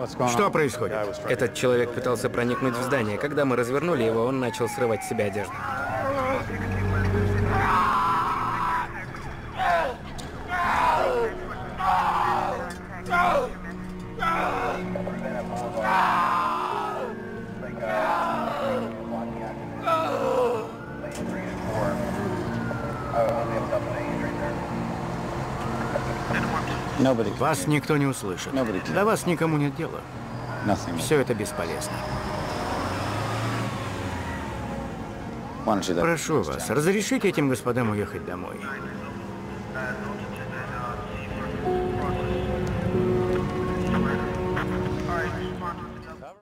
Что происходит? Этот человек пытался проникнуть в здание. Когда мы развернули его, он начал срывать с себя одежду. Вас никто не услышит. До вас никому нет дела. Все это бесполезно. Прошу вас, разрешите этим господам уехать домой.